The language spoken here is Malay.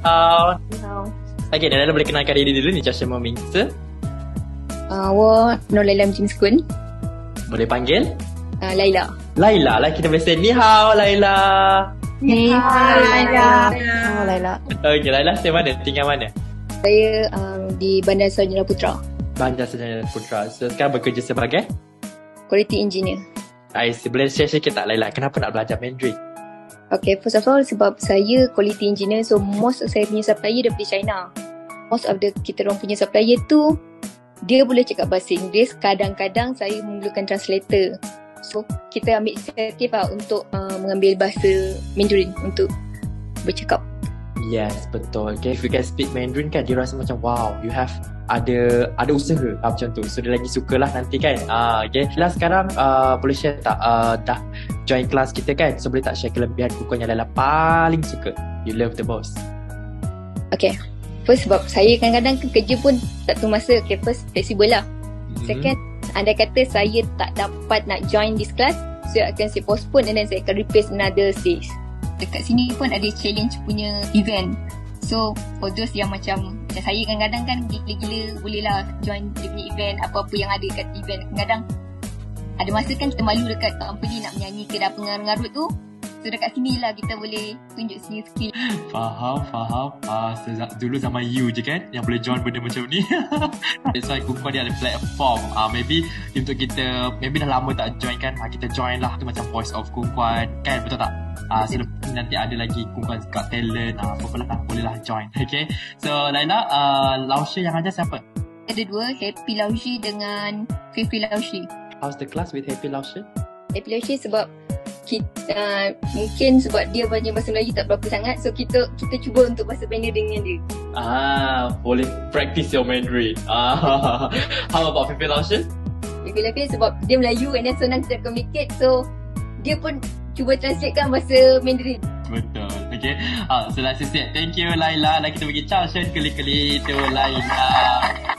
好。 你好， Okay, Laila boleh kenalkan diri dulu ni Joshua Momingse. 我Laila Jimskun, Boleh panggil? Laila. Laila lah kita biasa. Ni hao Laila. Ni hao Laila. Laila. Okay, Laila saya mana? Tinggal mana? Saya di Bandar Saujana Putra, Bandar Saujana Putra. So sekarang bekerja sebagai? Quality Engineer. Boleh share sikit tak Laila? Kenapa nak belajar Mandarin? Okay, first of all sebab saya Quality Engineer, so most of saya punya supplier daripada China. Most of kita orang punya supplier tu dia boleh cakap bahasa Inggeris, kadang-kadang saya memerlukan translator. So kita ambil inisiatif untuk mengambil bahasa Mandarin untuk bercakap. Yes, betul. Okay, if you can speak Mandarin kan, dia rasa macam wow, you have ada usaha macam tu. So dia lagi sukalah nanti kan. Okay, Laila sekarang boleh share tak dah join kelas kita kan? So boleh tak share kelebihan Kunkwan yang Laila paling suka, you love the most? Okay, first sebab saya kadang-kadang kerja pun tak tahu masa. Okay, first flexible lah. Second, andai kata saya tak dapat nak join this class, saya akan saya postpone and then saya akan replace another days. Dekat sini pun ada challenge punya event. So for those yang macam saya kadang-kadang kan gila-gila bolehlah join dia punya event, apa-apa yang ada kat event. Kadang-kadang ada masa kan kita malu dekat company nak menyanyi ke dah pengarut-ngarut tu. So dekat sini lah kita boleh tunjuk skill. Faham. Dulu zaman you je kan yang boleh join benda macam ni. That's why Kunkwan dia ada platform. Maybe untuk kita, maybe dah lama tak join kan, kita join lah. Itu macam Voice of Kunkwan kan, betul tak? So nanti ada lagi Kunkwan Got Talent, apa-apalah tak, boleh lah join. Okay, so Laila, Laushe yang ajar siapa? Ada dua, Happy Laushe dengan Fifi Laushe. How's the class with Happy Laushe? Happy Laushe sebab kita, mungkin sebab dia banyak bahasa Melayu tak berapa sangat, so kita cuba untuk bahasa Mandarin dengan dia. Boleh practice your Mandarin. How about Fifi Laushe? Fifi Laushe sebab dia Melayu and then senang kita communicate, so dia pun cuba translatekan bahasa Mandarin. Betul. Okay, so like I said, thank you Laila. Kita bagi ciao kali-kali tu Laila.